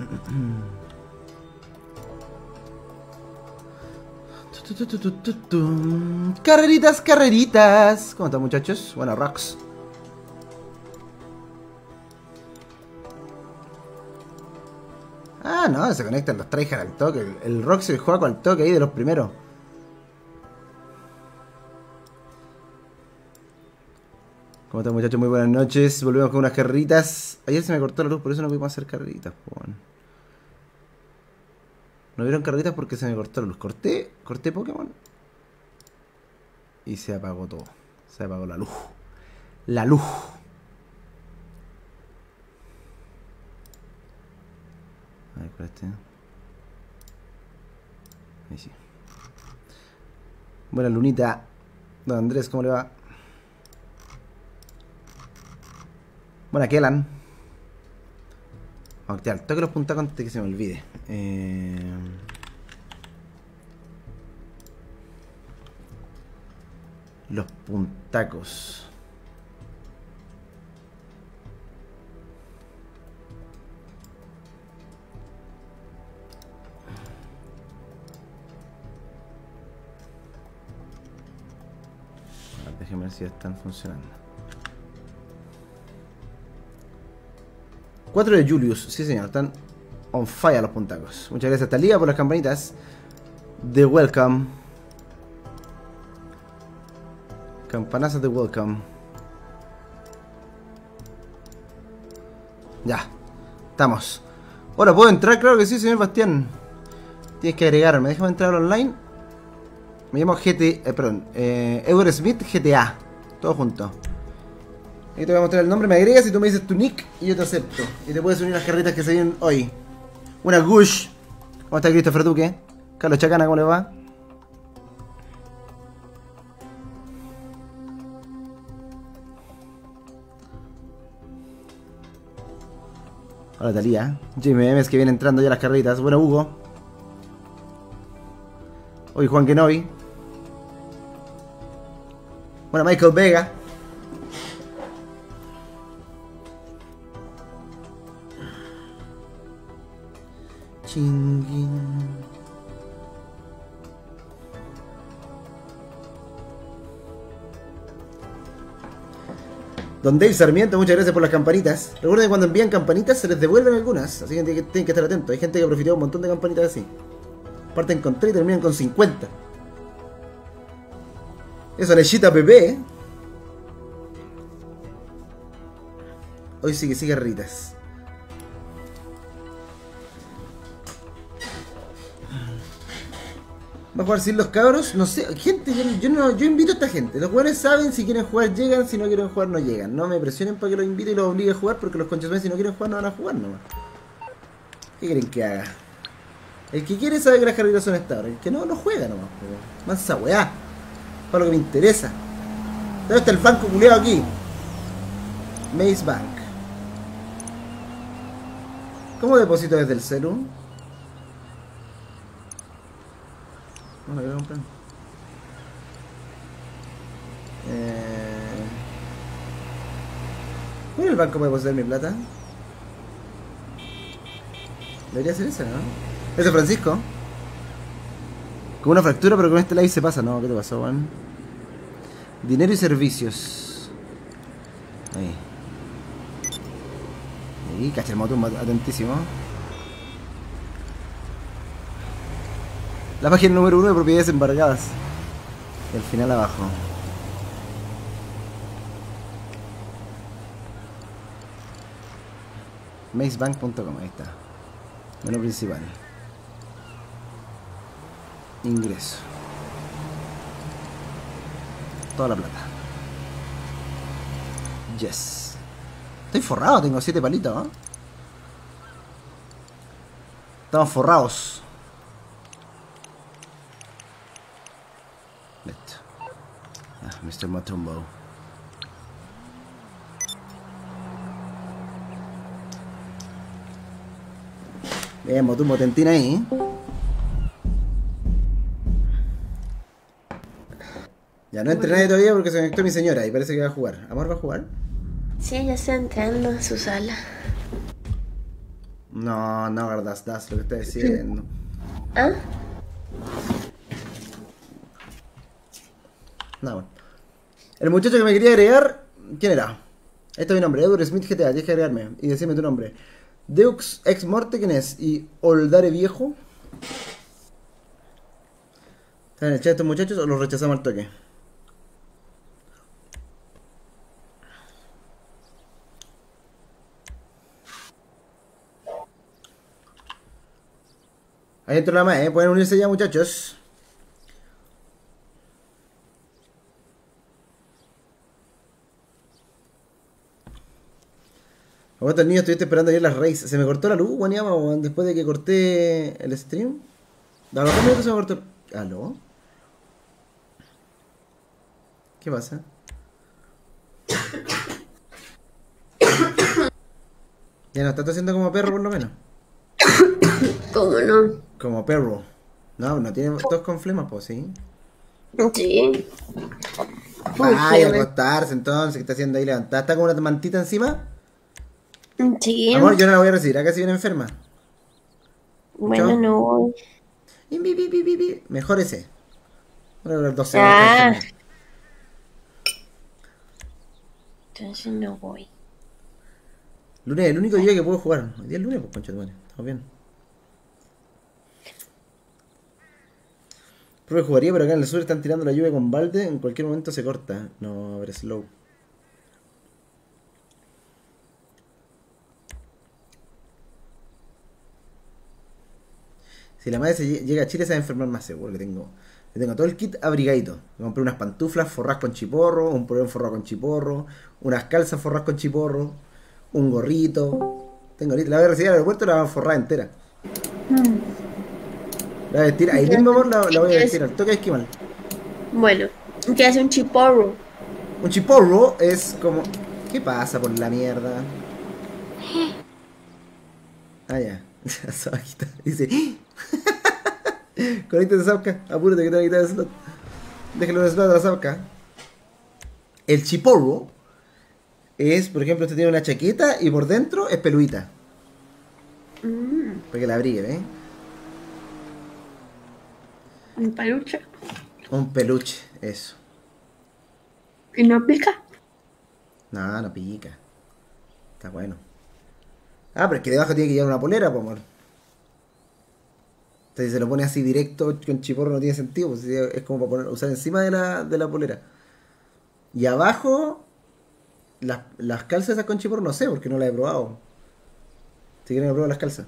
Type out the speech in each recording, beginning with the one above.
Carreritas, carreritas. ¿Cómo están, muchachos? Bueno, rocks. Ah, no, se conectan los tryhard al toque. El rock se juega con el toque ahí de los primeros. ¿Cómo están, muchachos? Muy buenas noches. Volvemos con unas carreritas. Ayer se me cortó la luz, por eso no pudimos hacer carreritas. Bueno. No vieron carreritas porque se me cortó la luz. Corté Pokémon. Y se apagó todo. Se apagó la luz. La luz. A ver, ¿cuál es este? Ahí sí. Buena lunita. Don Andrés, ¿cómo le va? Buena Kellan. Vamos a activar el toque los puntacos antes de que se me olvide. Los puntacos. Déjenme ver si ya están funcionando. 4 de Julius, sí señor, están on fire los puntacos. Muchas gracias Talía por las campanitas de welcome. Campanazas de welcome. Ya, estamos. Hola, ¿puedo entrar? Claro que sí, señor Bastián. Tienes que agregarme, déjame entrar online. Me llamo Eurosmith GTA. Todo junto. Ahí te voy a mostrar el nombre, me agregas y tú me dices tu nick y yo te acepto. Y te puedes unir a las carretas que se vienen hoy. Una Gush. ¿Cómo está Christopher Duque? Carlos Chacana, ¿cómo le va? Hola Talía. Jimmy Memes que viene entrando ya a las carreritas. Bueno, Hugo. Hoy Juan Kenobi. Bueno, Michael Vega. Chinguín. Don Dave Sarmiento, muchas gracias por las campanitas. Recuerden que cuando envían campanitas se les devuelven algunas, así que tienen que estar atentos. Hay gente que ha profitado un montón de campanitas así. Parten con 3 y terminan con 50. Eso, lechita Pepe, ¿eh? Hoy sí que sí, carreritas. ¿Va a jugar sin los cabros? No sé, gente, yo invito a esta gente. Los jugadores saben, si quieren jugar llegan, si no quieren jugar no llegan. No me presionen para que los invite y los obligue a jugar, porque los conchas si no quieren jugar no van a jugar nomás. ¿Qué quieren que haga? El que quiere sabe que las carreras son esta hora. El que no, no juega nomás. Más esa weá. Para lo que me interesa. ¿Dónde está el banco culeado aquí? Maze Bank. ¿Cómo deposito desde el celu? No lo voy a comprar. ¿Cuál es el banco para depositar mi plata? Debería ser ese, ¿no? Ese es Francisco. Con una fractura, pero con este live se pasa. No, ¿qué te pasó, Juan? Dinero y servicios. Ahí. Ahí, cacha el moto, atentísimo. La página número 1 de propiedades embargadas. Y al final abajo. Mazebank.com, ahí está. Menú principal. Ingreso. Toda la plata. Yes. Estoy forrado, tengo 7 palitos, ¿no? Estamos forrados. Listo. Ah, Mr. Matumbo. Bien, Motumbo Tentina ahí, ¿eh? Ya no entré nadie todavía porque se conectó mi señora y parece que va a jugar. ¿Amor va a jugar? Sí, ya está entrando a su sala. No, no, Gardas, das lo que está diciendo. ¿Ah? No, bueno. El muchacho que me quería agregar, ¿quién era? Este es mi nombre, Edward Smith GTA, tienes que agregarme y decirme tu nombre. Deux Ex Morte, ¿quién es? Y Oldare Viejo. ¿Están en el chat estos muchachos o los rechazamos al toque? Ahí entró la más, pueden unirse ya, muchachos. ¿Cuántos niños estuviste esperando ayer las raíces? Se me cortó la luz, guaniama, después de que corté el stream. A los 2 minutos se me cortó. ¿Aló? ¿Qué pasa? Ya no estás haciendo como perro, por lo menos. ¿Cómo no? Como perro. No, no tiene tos con flemas, pues sí. Sí. Vaya a acostarse entonces, ¿qué está haciendo ahí levantada? ¿Está con una mantita encima? Sí. Amor, yo no la voy a recibir, acá si viene enferma. Bueno, ¿Escuchó? no voy. Mejor ese. Voy a durar 12 Ah, horas. entonces no voy. Lunes es el único día que puedo jugar. Hoy día es lunes, pues concha tu madre. Estamos bien. Profe jugaría, pero acá en el sur están tirando la lluvia con balde. En cualquier momento se corta. No, a ver, slow. Si la madre llega a Chile se va a enfermar más seguro que tengo. Le tengo todo el kit abrigadito. Me compré unas pantuflas forradas con chiporro, un polerón forrado con chiporro, unas calzas forradas con chiporro, un gorrito. Tengo ahorita, la voy a recibir al aeropuerto y la voy a forrar entera. La voy a vestir, ahí mismo amor, la voy a vestir al toque de esquimal. Bueno, ¿qué hace un chiporro? Un chiporro es como... ¿Qué pasa por la mierda? Ah, ya. Sabajita. Dice... Conéctate, Sauca. Apúrate que te voy a quitar el slot. Déjalo en el slot de la Sauca. El chiporro es, por ejemplo, usted tiene una chaqueta y por dentro es peluita. Para que la abrigue, ¿eh? Un peluche. Un peluche, eso. ¿Y no pica? No, no pica. Está bueno. Ah, pero es que debajo tiene que llevar una polera, pues, amor. Entonces, si se lo pone así directo con chiporro no tiene sentido, pues es como para usar encima de la polera. Y abajo, las calzas esas con chiporro no sé, porque no las he probado. Si quieren, probar las calzas.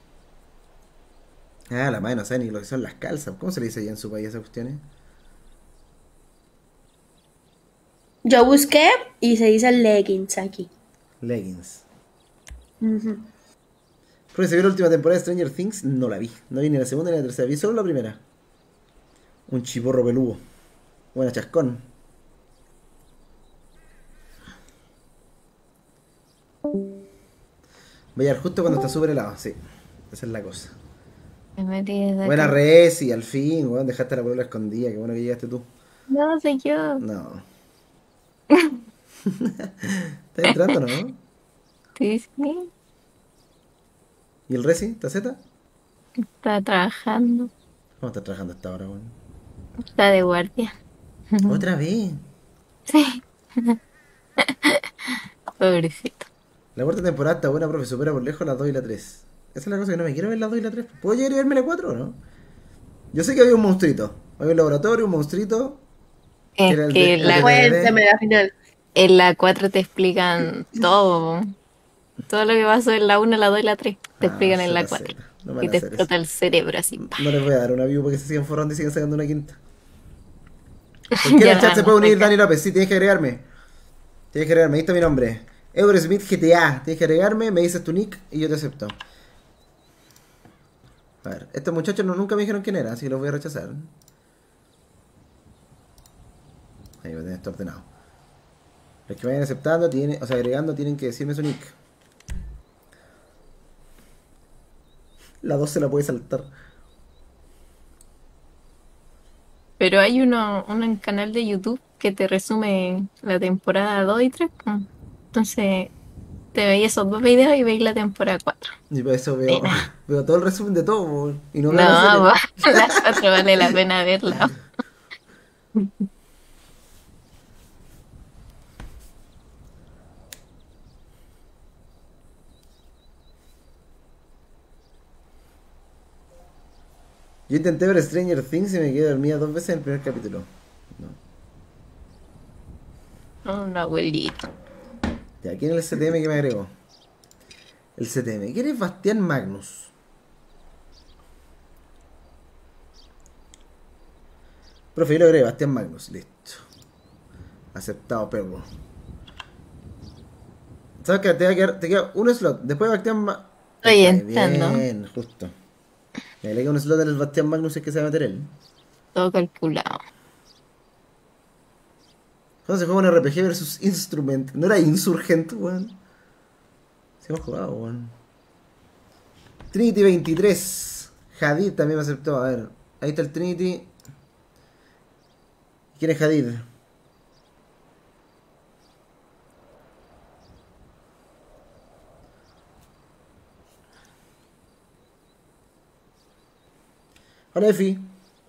Ah, la madre no sabe ni lo que son las calzas. ¿Cómo se le dice allá en su país esas cuestiones? Yo busqué y se dice leggings aquí. Leggings. Ujú. Porque se vio la última temporada de Stranger Things, no la vi. No vi ni la segunda ni la tercera, vi solo la primera. Un chiporro peludo. Buena chascón. Va a llegar justo cuando está súper helado, sí. Esa es la cosa. Me metí desde Buena acá. Resi, al fin, weón, dejaste la polola escondida, qué bueno que llegaste tú. No, soy yo. No. ¿Estás entrando, no? Sí, sí. ¿Y el Resi? ¿Está Z? Está trabajando. ¿Cómo estás trabajando hasta ahora, weón? Está de guardia. ¿Otra vez? Sí. Pobrecito. La cuarta temporada está buena, profe, supera por lejos la 2 y la 3. Esa es la cosa que no me quiero ver la 2 y la 3. ¿Puedo llegar y verme la 4 o no? Yo sé que había un monstruito. Había un laboratorio, un monstruito. Que Es era el que de, el de Cuéntame TVD. la final. en la 4 te explican todo. Todo lo que pasó en la 1, la 2 y la 3. Te Ah, explican en la ZZ. 4. No me van Y a te hacer eso. explota el cerebro así. ¡Pah! No les voy a dar una view porque se sigan forrando y sigan sacando una quinta. ¿Por qué en Ya el chat se van a puede unir sacar. Dani López? Sí, tienes que agregarme. Tienes que agregarme, ahí está mi nombre. Eurosmith GTA. Tienes que agregarme, me dices tu nick y yo te acepto. A ver, estos muchachos nunca me dijeron quién era, así que los voy a rechazar. Ahí va a tener esto ordenado. Los que vayan aceptando, o sea, agregando, tienen que decirme su nick. La 2 se la puede saltar. Pero hay uno en canal de YouTube que te resume la temporada 2 y 3. Entonces Te veis esos 2 videos y veis la temporada 4. Y por eso veo, Pena. veo todo el resumen de todo, po, y no No, veo la serie. po, las 4 vale la pena verla. Yo intenté ver Stranger Things y me quedé dormida 2 veces en el primer capítulo. No. Un abuelito. Ya, ¿quién es el CTM que me agregó? El CTM. ¿Quién es Bastián Magnus? Profe, yo lo agregué, Bastián Magnus. Listo. Aceptado, perro. ¿Sabes qué? Te queda un slot. Después Bastián Magnus. Estoy entrando. Bien, justo. Le queda un slot en el Bastián Magnus, es que se va a meter él. Todo calculado. ¿Cuándo se juega un RPG versus Instrument? ¿No era Insurgent, weón? Sí hemos jugado, weón. Trinity 23. Hadid también me aceptó. A ver, ahí está el Trinity. ¿Quién es Hadid? Hola, Efi.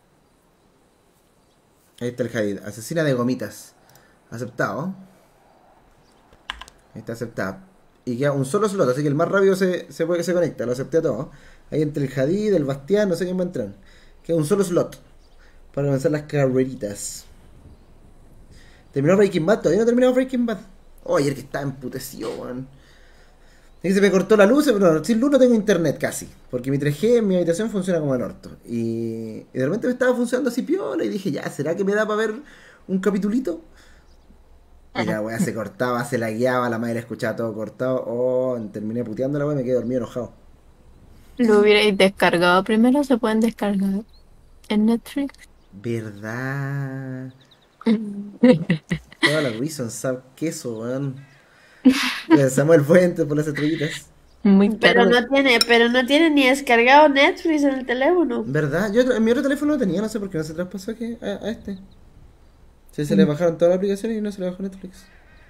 Ahí está el Hadid. Asesina de gomitas. Aceptado. Ahí está aceptado. Y queda un solo slot, así que el más rápido se conecta. Lo acepté a todo. Ahí entre el Hadid, el Bastián, no sé quién va a entrar. Queda un solo slot para avanzar las carreritas. ¿Terminó Breaking Bad? Todavía no terminado Breaking Bad. Oh, ayer que estaba emputecido, weón. Y se me cortó la luz, pero no, sin luz no tengo internet casi. Porque mi 3G en mi habitación funciona como el orto. Y de repente me estaba funcionando así piola y dije, ya, ¿será que me da para ver un capitulito? Y la weá se cortaba, se lagueaba, la madre escuchaba todo cortado. Oh, terminé puteando la weá y me quedé dormido enojado. Lo hubierais descargado primero, se pueden descargar en Netflix. ¿Verdad? Toda la reason, sabe queso, weón. Samuel Fuentes por las estrellitas. Muy Pero no tiene ni descargado Netflix en el teléfono. ¿Verdad? Yo en mi otro teléfono lo tenía, no sé por qué no se traspasó a este. Sí, se le bajaron todas las aplicaciones y no se le bajó Netflix.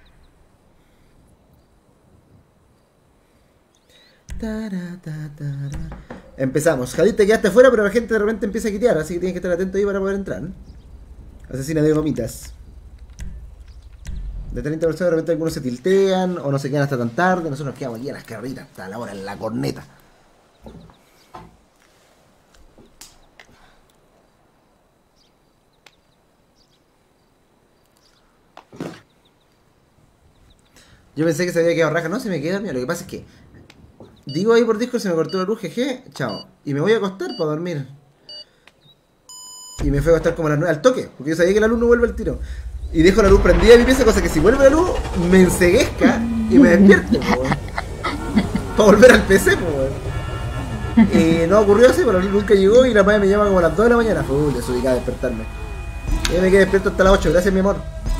Empezamos. Jadid, te quedaste fuera, pero la gente de repente empieza a quitear, así que tienes que estar atento ahí para poder entrar. Asesina de gomitas. De 30 personas de repente algunos se tiltean o no se quedan hasta tan tarde. Nosotros nos quedamos aquí a las carreritas hasta la hora en la corneta. Yo pensé que se había quedado raja, no, se me queda, mira, lo que pasa es que digo ahí por Discord, se me cortó la luz, jeje, chao. Y me voy a acostar para dormir. Y me fui a acostar como a las 9 al toque, porque yo sabía que la luz no vuelve al tiro. Y dejo la luz prendida en mi pieza, cosa que si vuelve la luz, me enceguezca y me despierto, para volver al PC, y no ocurrió así, pero la luz nunca llegó y la madre me llama como a las 2 de la mañana. Fue desubicada a despertarme. Y me quedé despierto hasta las 8, gracias mi amor.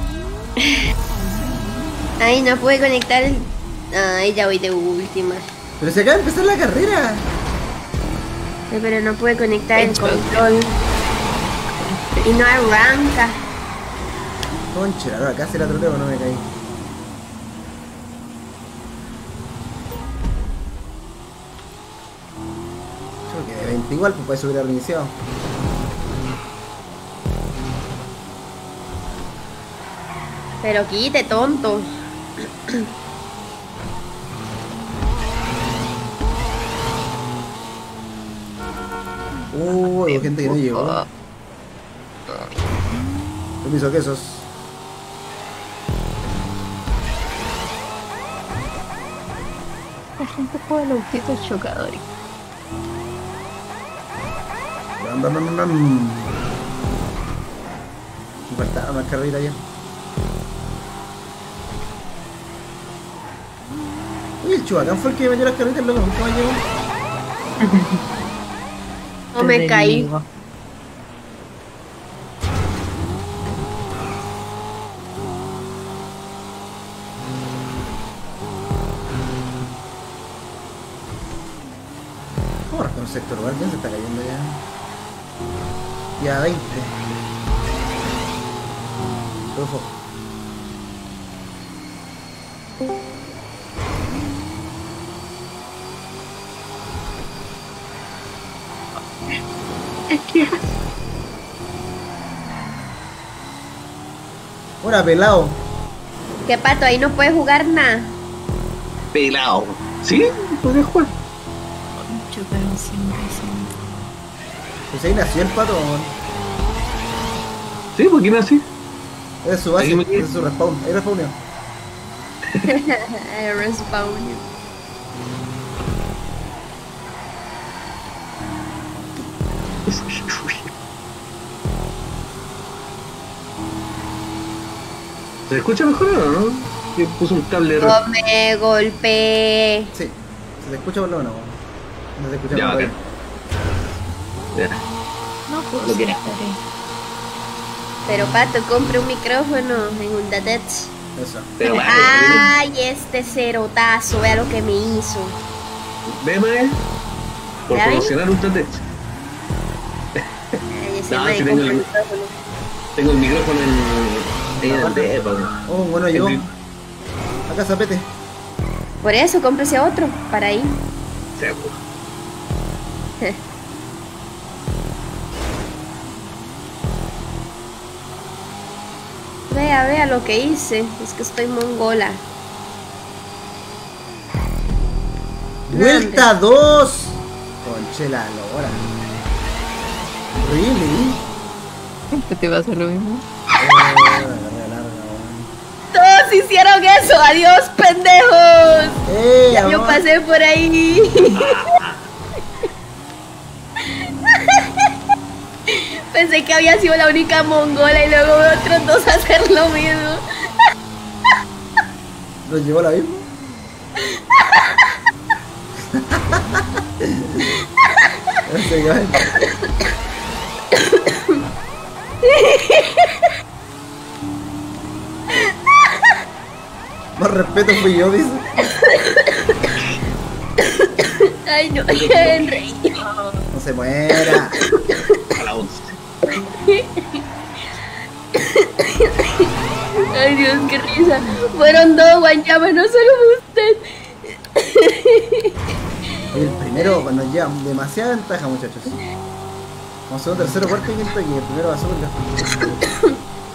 Ay, no pude conectar el... Ay, ya voy de última. Pero se acaba de empezar la carrera. Pero no pude conectar el Hecho. control. Y no arranca. Concha, acá se la troteo, no me caí. Yo que de 20 igual, pues para eso hubiera reiniciado. Pero quite, tonto. Hay gente que no llegó. Permiso, quesos. La gente juega los autitos chocadores. Bam, bam, bam, bam. Me faltaba más carrera ya. Uy, el Chubacán fue el que metió las carreras, loco. ¿Cómo llegó? No me caí. ¿Cómo rasca un sector lugar? ¿Quién se está cayendo ya? Ya 20. Ojo. Hola, pelado. ¿Qué pato? Ahí no puedes jugar nada. Pelado. ¿Sí? ¿Podría jugar? Chocaron siempre, siempre. Pues ahí nació el pato, weón. ¿Sí? ¿Por qué no así? Es su base, Ahí me quedé. es su respawn. Ahí respawneo. Respawn. ¿Se escucha mejor o no? Que puso un cable No me golpeé. Sí, se te escucha por lo menos, weón. No se escucha Ya, más ok. bien. Ya. No puedo Lo hacer que- tarea. Pero pato, compre un micrófono en un Datech. Eso. Pero vale, Ay, este cerotazo, vea lo que me hizo. veme por ¿Ya ven? promocionar un Tatech. Ay, ese No, mae sí compra tengo el- micrófono. Tengo el micrófono en el depa. Oh, bueno, llegó. El- Acá, zapete. Por eso, cómprese otro, para ahí. Seguro. Vea lo que hice. Es que estoy mongola. ¡Vuelta 2! Conchela, lora. ¿Really? ¿Qué te pasa lo mismo? La carrera larga, weón. ¡Todos hicieron eso! ¡Adiós, pendejos! Ya yo amor. pasé por ahí. Pensé que había sido la única mongola y luego veo otros dos hacer lo mismo. ¿Nos llevó la misma? Ese guay. Más respeto fui yo, dice. Ay, no, Henry. No se muera. A la 11. Ay, Dios, qué risa. Fueron dos, guanyama, no solo usted. El primero pues, nos lleva demasiada ventaja, muchachos. Vamos a un tercero, cuarto y quinto, y el primero va a subir.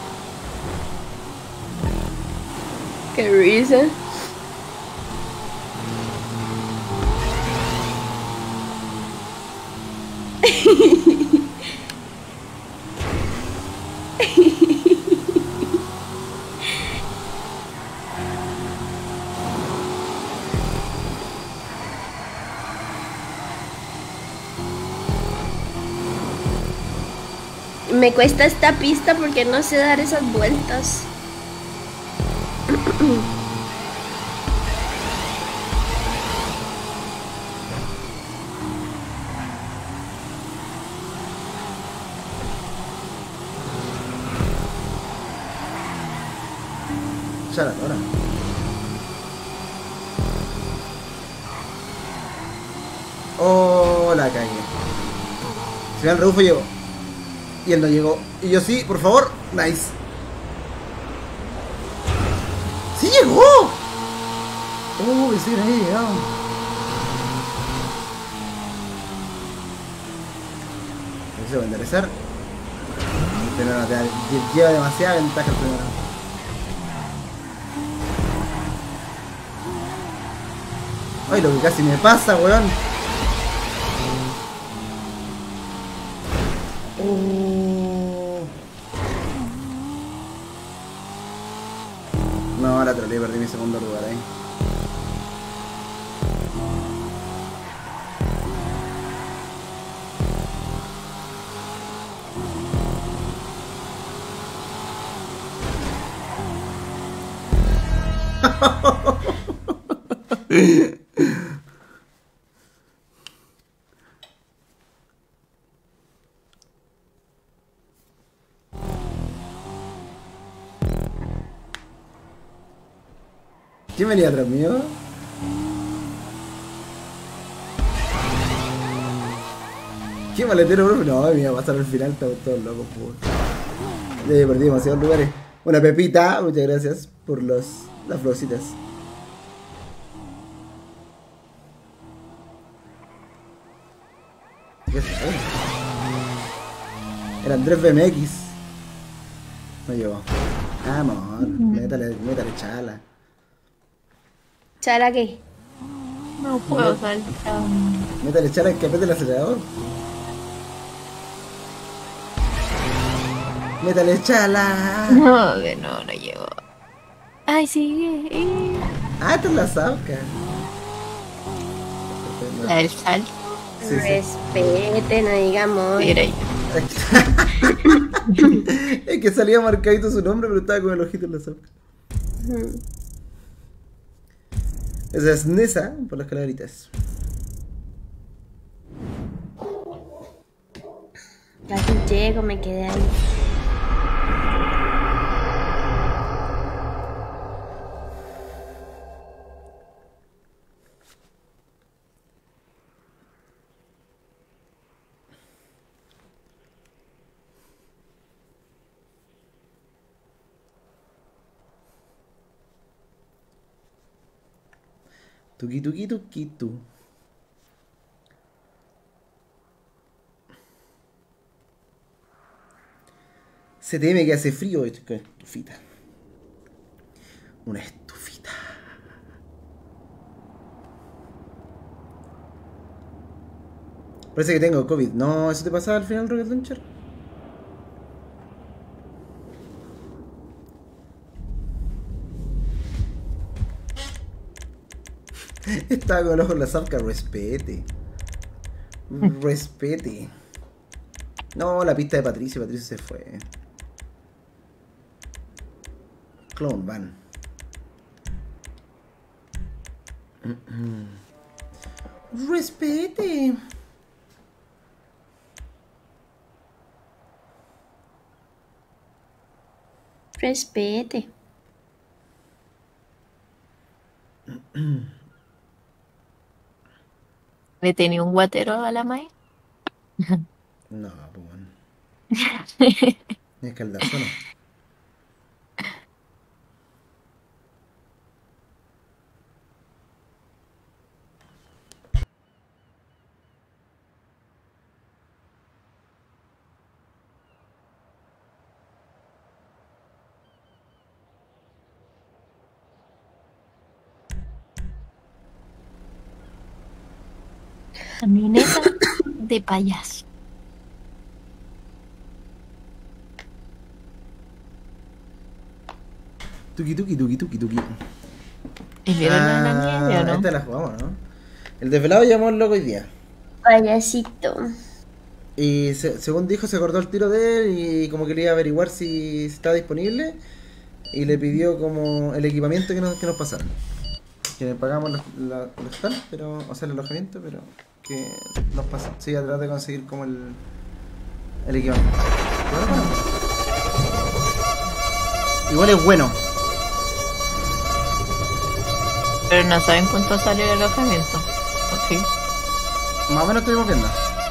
Qué risa. Me cuesta esta pista porque no sé dar esas vueltas. Ya la hora. Oh, la cagué. Si el rebufo llegó. Y él no llegó. Y yo sí, por favor. Nice. ¡Sí llegó! Oh, pensé que no había llegado. Se va a enderezar. Pero no, lleva demasiada ventaja el primero. Ay, lo que casi me pasa, weón. Oh. No, la troleé, perdí mi segundo lugar ahí. ¿Quién venía atrás mío? ¿Qué maletero, bro? No, me iba a pasar al final, estamos todos locos, perdí demasiados lugares. Una pepita, muchas gracias por las florcitas. ¿Qué es eso? El Andrés BMX. No llegó. Amor, métale chala. ¿Chala qué? No puedo saltar. Métale chala que apriete el acelerador. Métale chala. No, que no llegó. Ay, sigue. Ah, esta es la Sauca. La del salto. Sí, sí. Respeten, no digamos. Mira ahí. Es que salía marcadito su nombre, pero estaba con el ojito en la Sauca. Esa es Nessa por las calaveritas. Casi llego, me quedé ahí. Tuki tuki tuki tu. Se teme que hace frío. Estufita. Una estufita. Parece que tengo COVID. No, ¿eso te pasaba al final, Rocket Launcher? Estaba con el ojo en la Zapka. Respete. Respete. No, la pista de Patricio. Patricio se fue. Clone Van. Respete. Respete. ¿Le tenía un guatero a la Mai? No, pues bueno. Es caldazono. Camioneta de payaso. Tuki tuki tuki tuki tuki. ¿Y vieron la nieve o no? Esta la jugamos, ¿no? El desvelado llamó al loco hoy día. Payasito. Y según dijo, se acordó el tiro de él y como quería averiguar si estaba disponible. Y le pidió como el equipamiento que nos pasaran. Que le pagamos los stands, pero, o sea, el alojamiento, pero que nos pasen. Sí, a tratar de conseguir como el equipamiento. Igual es bueno. Pero no saben cuánto sale el alojamiento. ¿O sí? Más o menos estuvimos viendo.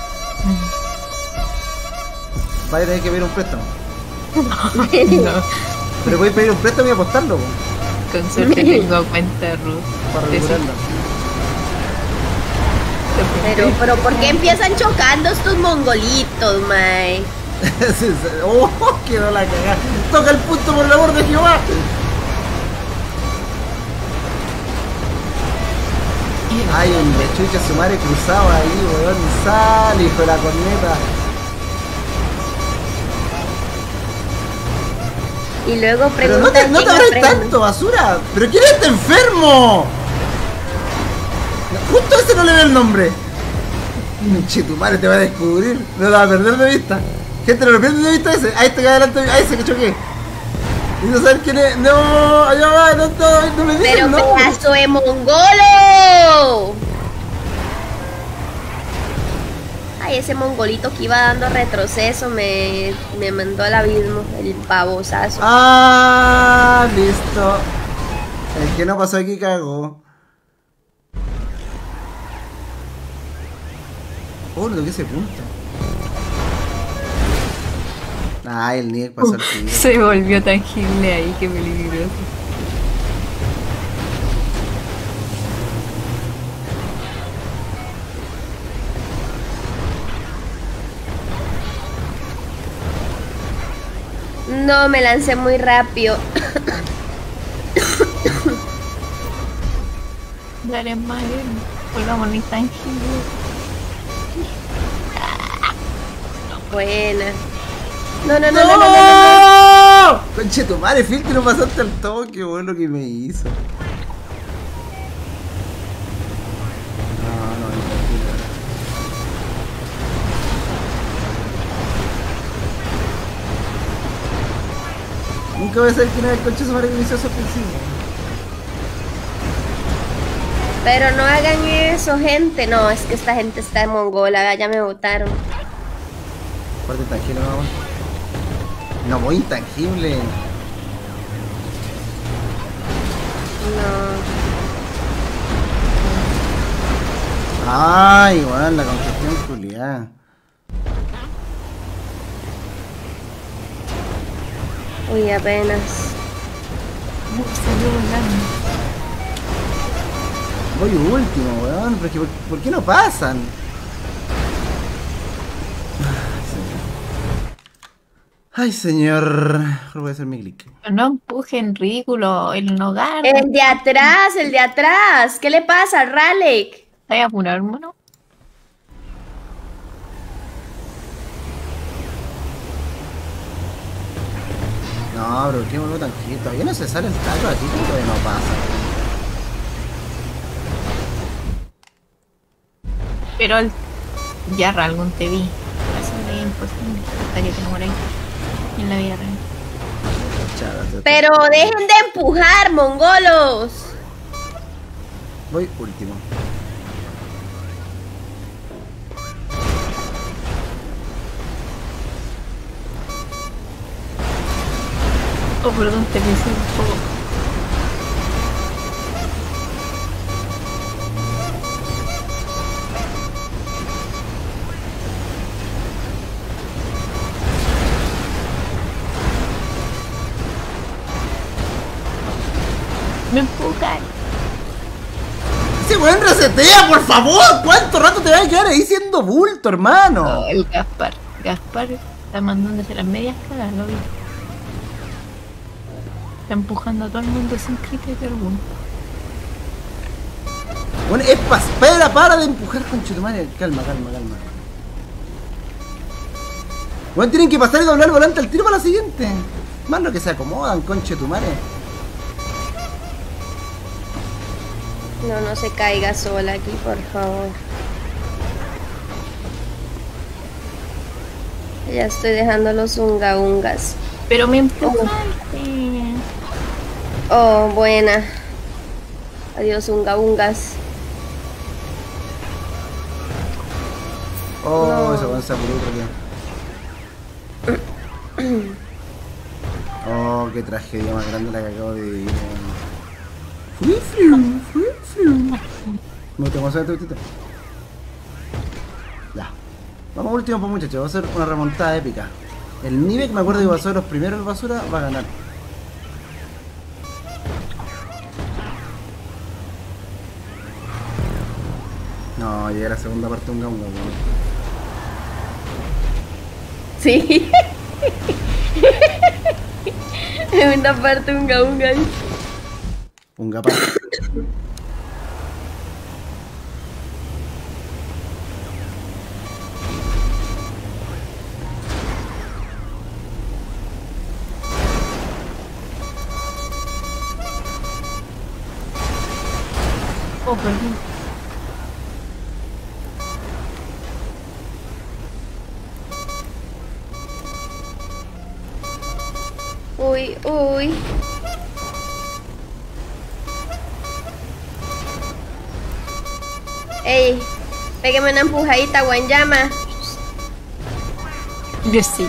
Vaya a tener que pedir un préstamo. No. Pero podéis pedir un préstamo y apostarlo, po, Con suerte tengo cuenta Ruth. para recuperarlo. Pero ¿por qué empiezan chocando estos mongolitos, mae? Sí, sí. ¡Oh! Quedó la cagada. ¡Toca el punto por el amor de Jehová! Hay un lechucha su madre cruzado ahí, weón. Sale, hijo de la corneta. Y luego Pero no preguntan te quién abres aprende. tanto, basura. ¿Pero quién está enfermo? Justo ese no le ve el nombre. Che, tu madre te va a descubrir. No la va a perder de vista. Gente, no lo pierdes de vista ese. A este que adelante, a ese que choqué. Y no saber quién es. No, allá va, no me digas Pero el nombre. pedazo de mongolo. Ay, ese mongolito que iba dando retroceso me mandó al abismo, el babosazo. Ah, listo. El que no pasó aquí cagó. Oh, no toqué ese punto. Ay, el Nick pasó al tiro. Se volvió tangible ahí, qué peligroso. No, me lancé muy rápido. Dale, madre. Volvamos al intangible. Buena. No, no, no, no, no, no, no, no. Conche tu madre, Phil, que no pasaste al toque, weón, lo que me hizo. No, tranquilo. Nunca voy a saber quién es el conche su madre que me hizo eso al principio. Pero no hagan eso, gente. No, es que esta gente está en mongola. Ya me votaron. Parte intangible, vamos. No voy intangible. No. Ay, weón, la congestión culiada. Uy, apenas. Salió volando. Voy último, weón, pero es que ¿por qué no pasan? Ay, señor. Mejor voy a hacer mi clic. No empujen, ridículo, el hogar. El de atrás, el de atrás. ¿Qué le pasa, Ralek? ¿Estás apurado, hermano? No, bro, ¿qué vuelvo tan quieto? Todavía no se sale el taco aquí, todavía no pasa. Pero el Yarra algún te vi. Eso es imposible. Estaría que no muera ahí. En la vida real. Chávate. Pero dejen de empujar, mongolos. Voy último. Oh, perdón, te pensé un poco. Me empujan. ¡Ese weón resetea, por favor! ¿Cuánto rato te vas a quedar ahí siendo bulto, hermano? Oh, el Gaspar. Gaspar está mandándose las medias cagas, lo vi. Está empujando a todo el mundo sin criterio alguno. Bueno, es para de empujar, conchetumare. Calma. Bueno, tienen que pasar y doblar el volante al tiro para la siguiente. Más lo que se acomodan, conchetumare. No se caiga sola aquí, por favor. Ya estoy dejando los ungas. Pero me empujaste. Oh, buena. Adiós, ungas. Oh, No. esa avanza por otro día. Oh, qué tragedia más grande la que acabo de vivir. Me tengo que hacer esto. Ya. Vamos último, pues muchachos. Va a ser una remontada épica. El Nivek, me acuerdo que pasó de los primeros en basura, va a ganar. No, llega la segunda parte un gaunga, weón. Sí. En una parte unga ahí. Un gapa. Oh, perdón. Uy. Ey, pégame una empujadita, Guanyama. Yo sí.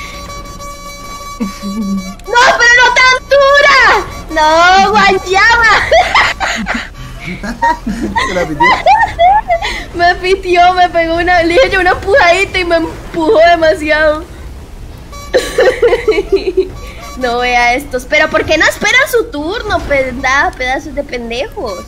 ¡No, pero no tan dura! ¡No, Guanyama! ¿Se la pitió? Me pitió, me pegó una leche, una empujadita y me empujó demasiado. No vea estos. Pero ¿por qué no esperan su turno? Pedazos de pendejos.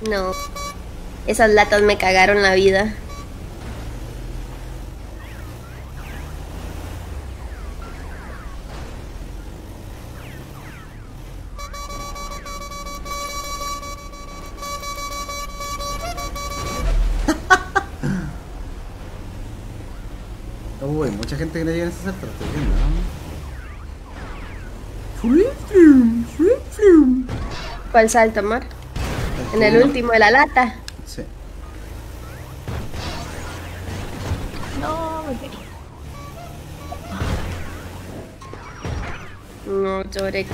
No. Esas latas me cagaron la vida. Uy, mucha gente que no llega en ese sector, estoy viendo, ¿no? ¿Cuál salto, Mar? En el último de la lata. Sí. No, me caí. No, lloré.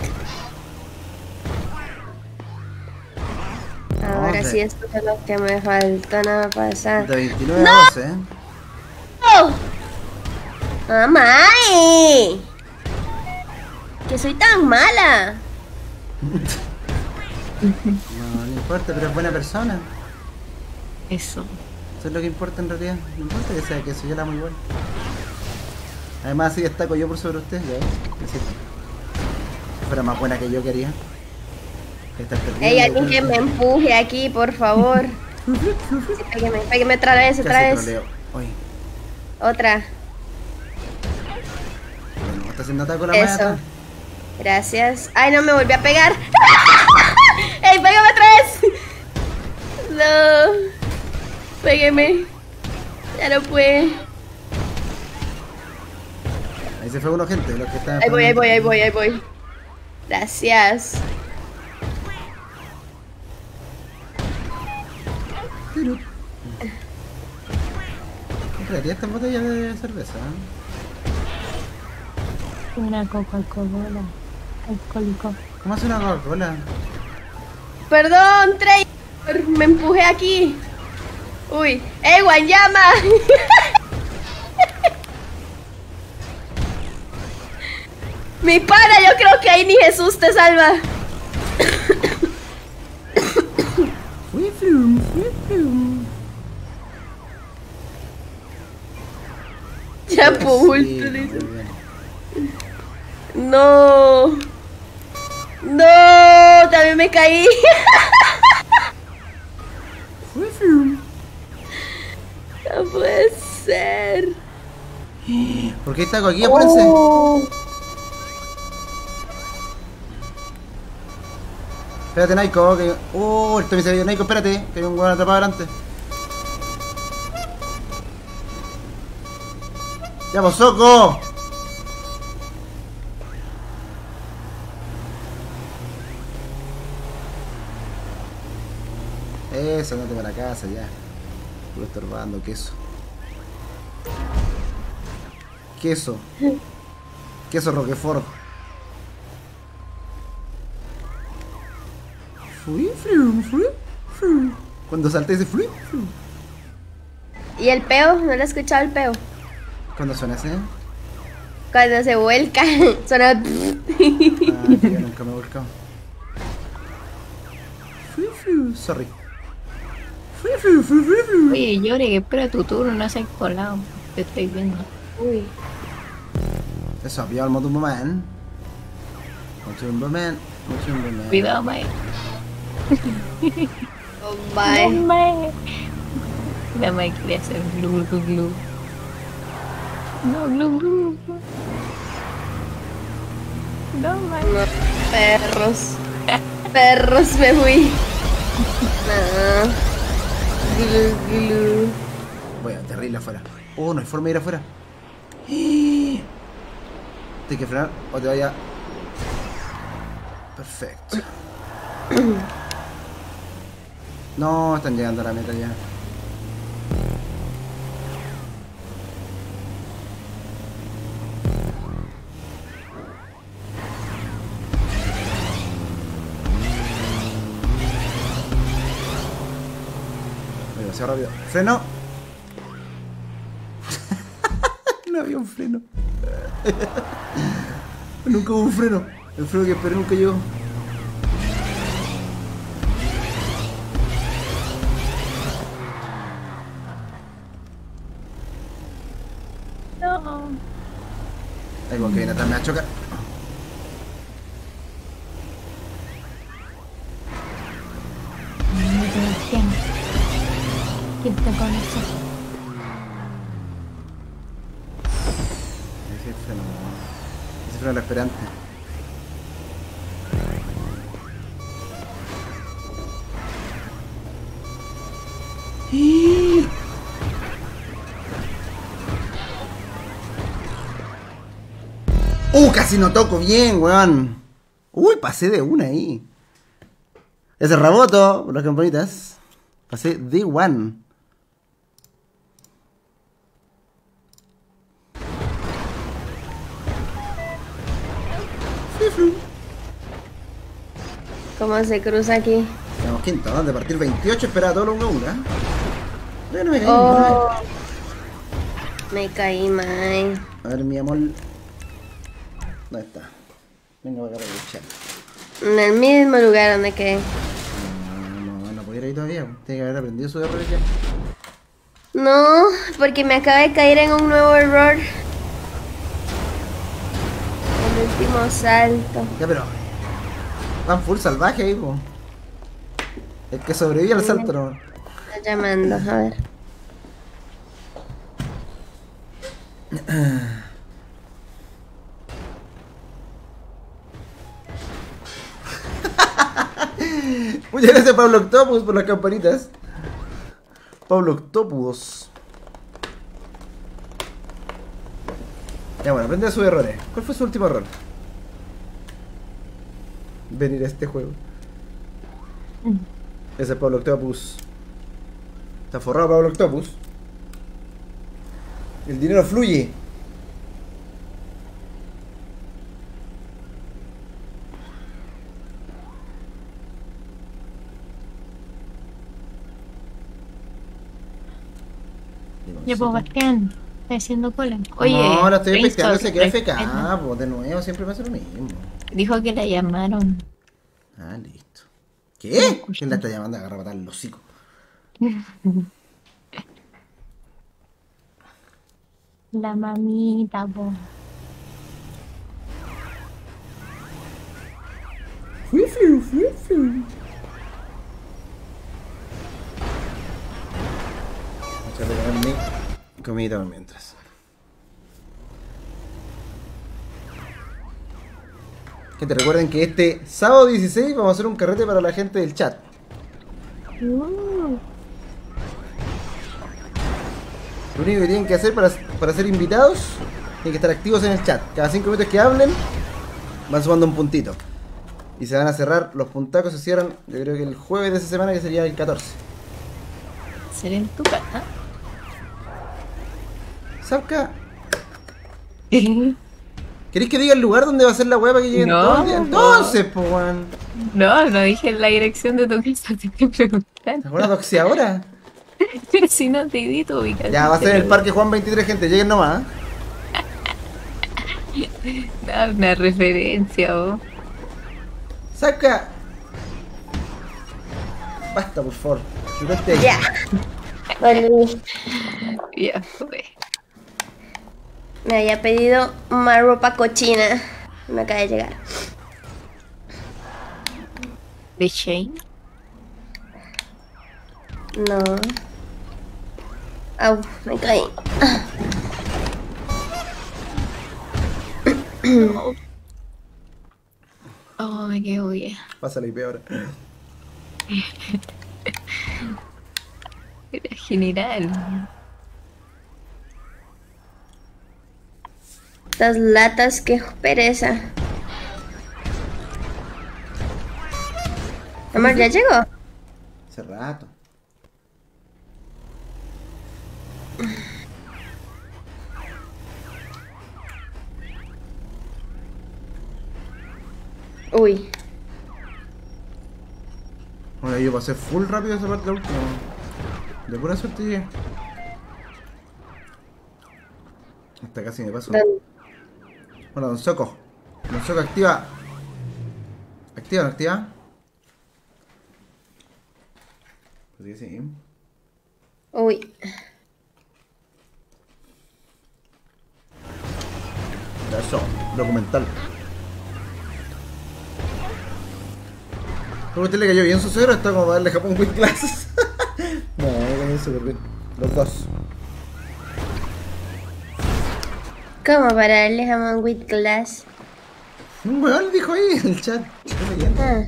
Ahora No, sí, esto es lo que me falta, nada pasar. De 29 a 12, ¿eh? ¡Oh! ¡Mamá! Que soy tan mala. No, no importa, pero es buena persona. Eso. Eso es lo que importa en realidad. No importa que sea queso, yo la amo igual. Además, si destaco yo por sobre usted, ya ves. Si fuera más buena que yo, ¿qué haría? Ey, alguien que me empuje aquí, por favor. Sí, pégame otra vez, otra vez. Oye, Otra. bueno, está haciendo taco la Eso. mata. Gracias. Ay, no me volví a pegar. ¡Ey, pégame otra vez! No. Pégueme. Ya no puede. Ahí se fue uno, gente, los que están. Ahí voy. Gracias. Compraría esta botella de cerveza, Una Coca-Cola. Alcohólico. ¿Cómo hace una Coca-Cola? Perdón, Trey. Me empujé aquí. Uy. Guanyama! Mi pana, yo creo que ahí ni Jesús te salva. Ya, Sí, Paul. muy bien. No. No, también me caí. No puede ser. ¿Por qué está aquí? Apúrense. Oh. Espérate, Naiko, que... esto me salió. Naiko, espérate, que hay un hueón atrapado adelante. ¡Ya, vos, Soco! Eso, no te va a la casa, ya. Puro estorbando, queso. Queso Roquefort. Cuando salté ese flu. ¿Y el peo? ¿No le he escuchado el peo? ¿Cuándo suena ese? Cuando se vuelca. Suena. Ah, que yo nunca me he volcado. Sorry. Oye, Llore, que espera tu turno, no se ha colado. Te estoy viendo. Uy. Eso, pillado el Motumboman. Motumboman. Cuidado, Mae. Oh, bye. No, Mae. La Mae quería hacer glu, glu, glu. No, glu, glu. No, Mae. No, perros. Perros, me fui. No. Glu, glu. Voy a terrible afuera. Oh, no hay forma de ir afuera. Tienes que frenar o te vaya. Perfecto. No, están llegando a la meta ya. Voy demasiado rápido. ¡Freno! No había un freno. Nunca hubo un freno. El freno que esperé nunca llegó. No. Hay algo que viene atrás, me va a chocar. ¿Quién te conoce? Ese freno. Ese freno es la esperante. Casi no toco bien, weón. Uy, pasé de una ahí. Ese raboto, por las campanitas. Pasé de one. ¿Cómo se cruza aquí? Estamos quinto, ¿no? De partir 28, esperaba todo lo 1-1, ¿eh? No, no me caí, Oh, me caí mal. A ver, mi amor. ¿Dónde está? Venga para acá para luchar. En el mismo lugar donde quedé. No puedo ir ahí todavía. Tiene que haber aprendido su error ya. No, porque me acaba de caer en un nuevo error. El último salto. Ya, pero. Van full salvaje ahí, po. El que sobrevive al salto, no. Está llamando, a ver. Muchas gracias, Pablo Octopus, por las campanitas. Pablo Octopus. Ya, bueno, aprende de sus errores. ¿Cuál fue su último error? Venir a este juego. Ese es Pablo Octopus. Está forrado Pablo Octopus. El dinero fluye. Ya, pues, Bastián, está haciendo cola. Oye, no, ahora estoy Brainstorm, pescando, se queda respeta. FK, pues de nuevo, siempre pasa lo mismo. Dijo que la llamaron. Ah, listo. ¿Qué? ¿Quién la está llamando a agarrar patar el hocico? La mamita, po. Voy a pegar mi comida mientras. Gente, recuerden que este sábado 16 vamos a hacer un carrete para la gente del chat. Lo único que tienen que hacer para ser invitados, tienen que estar activos en el chat. Cada 5 minutos que hablen, van sumando un puntito. Y se van a cerrar, los puntacos se cierran, yo creo que el jueves de esa semana, que sería el 14. ¿Será en tu casa? Sapka, ¿queréis que diga el lugar donde va a ser la weá para que lleguen No, todos el día? no. Entonces, pues, weón. No dije la dirección de tu casa, te estoy preguntando. ¿Te acuerdas de Oxiahora? Pero si no te di tu ubicación. Ya, va a ser en el Parque Juan 23, gente, lleguen nomás. Da una referencia, vos. Sapka. Basta, por favor. Quítate ahí. Ya. Volví. Ya fue. Me había pedido más ropa cochina. Me acaba de llegar. ¿De Shane? No. Au, me caí. Oh, me quedo bien. Pásale y peor. Era general. Estas latas, qué pereza. Amor, ¿ya llegó? Hace rato. Uy. Bueno, yo pasé full rápido esa parte de la última. De pura suerte llegué. Hasta casi me paso. ¿Dónde? Bueno, Don Soco. Don Soco, activa. ¿Activa o no activa? Pues sí. Uy. Eso, documental. ¿Cómo usted le cayó bien su suegro? Está como para darle Japón Queen Classes. súper bien. Los dos. ¿Cómo para darle jamón with glass? Un weón dijo ahí en el chat. Estoy leyendo. Ah,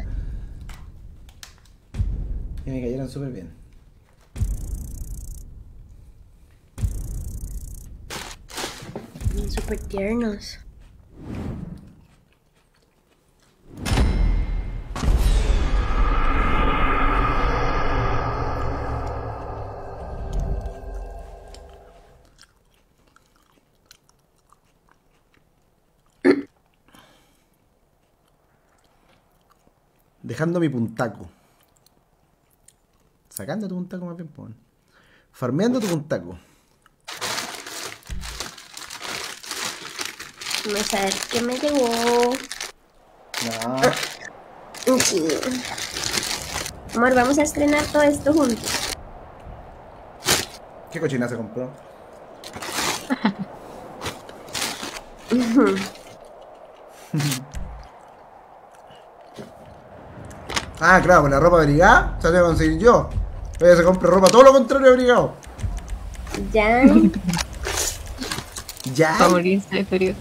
Y me cayeron súper bien. súper tiernos. Dejando mi puntaco. Sacando tu puntaco más bien, pues. Farmeando tu puntaco. Vamos a ver qué me llegó. No. Sí. Amor, vamos a estrenar todo esto juntos. ¿Qué cochina se compró? Ah, claro, con la ropa abrigada. Se la voy a conseguir yo. Voy a se compre ropa todo lo contrario de abrigado. Ya. Ya. Para morirse de frío.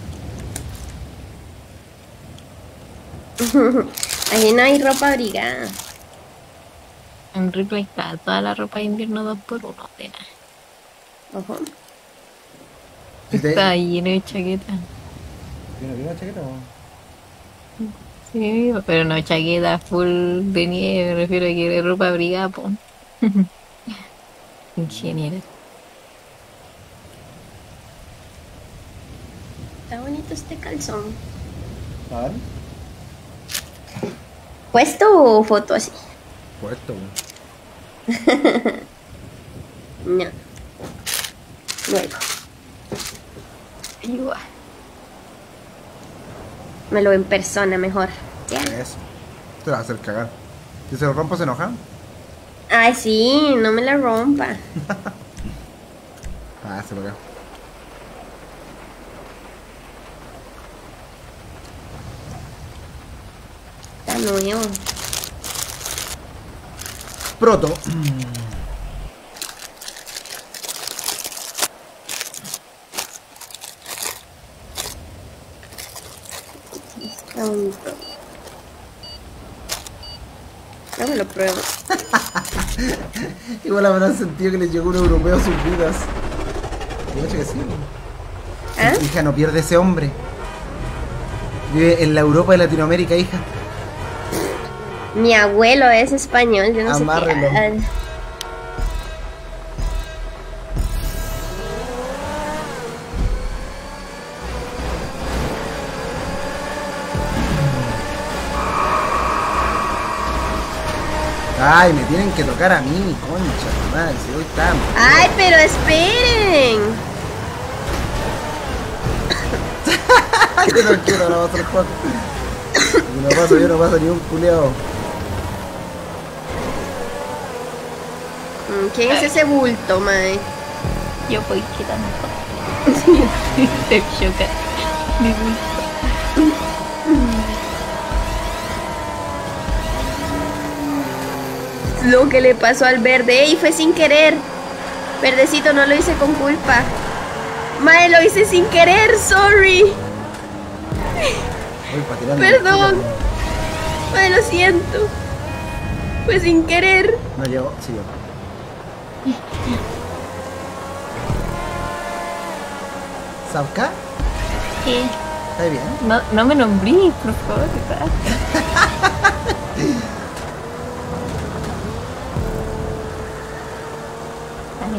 Ahí no hay ropa abrigada. En Ripley está toda la ropa de invierno 2x1. De nada. Ojo. Si te- Está lleno de chaquetas. ¿Tiene una chaqueta o? Sí, pero no chaqueta full de nieve, me refiero a que es ropa abrigada, po. Ingeniera. Está bonito este calzón. A ver. ¿Puesto o foto así? Puesto, weón. No. Luego. Igual. Me lo veo en persona mejor. Ya. Eso. Te va a hacer cagar. Si se lo rompo, se enoja. Ay, sí, no me la rompa. Ah, se lo acá. Está nuevo. Proto. Está bonito. No me lo pruebo. Igual habrán sentido que les llegó un europeo a sus vidas. Yo creo que sí. ¿Ah? Hija, no pierde ese hombre. Vive en la Europa de Latinoamérica, hija. Mi abuelo es español, yo no Amárrelo. sé qué. Ay, me tienen que tocar a mí, concha, tu madre, si hoy tan. Ay, pero esperen. Yo no quiero, no va a ser fuerte. Yo no paso ni un culeado. ¿Quién es ese bulto, mae? Yo voy quedando. Te choca. Mi gusto. Lo que le pasó al verde, y fue sin querer. Verdecito, no lo hice con culpa. Mae, lo hice sin querer, sorry. Voy pa' tirarme Perdón. la Mae, lo siento. Fue sin querer. chica. No llegó, sí llegó. ¿Sabka? ¿Qué? ¿Está bien? No me nombrís, por favor. ¿Qué pasa? Ay,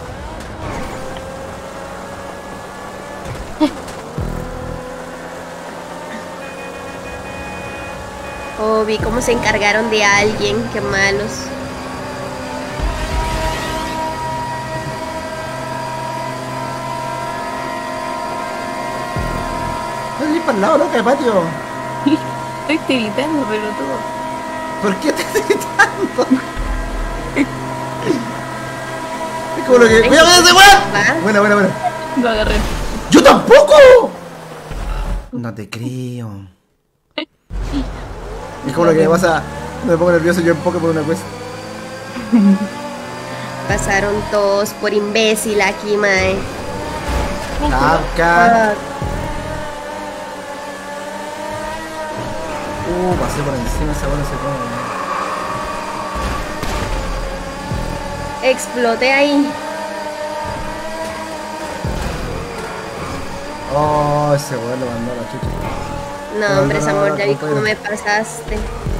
Oh, vi cómo se encargaron de alguien. Qué malos. Estoy para el lado, loca, de patio. estoy tiritando, pero todo. ¿Por qué te estás gritando? Es como lo que. ¡Cuidado con ese weón! Buena, buena, buena. Lo agarré. ¡Yo tampoco! No te creo. Es como lo que me pasa. Me pongo nervioso yo en Poké por una quest. Pasaron todos por imbécil aquí, mae. Capca. Pasé por encima, esa bola se come. Exploté ahí. Oh, ese weón lo mandó a la chucha. No, hombre, amor, ya vi cómo me pasaste.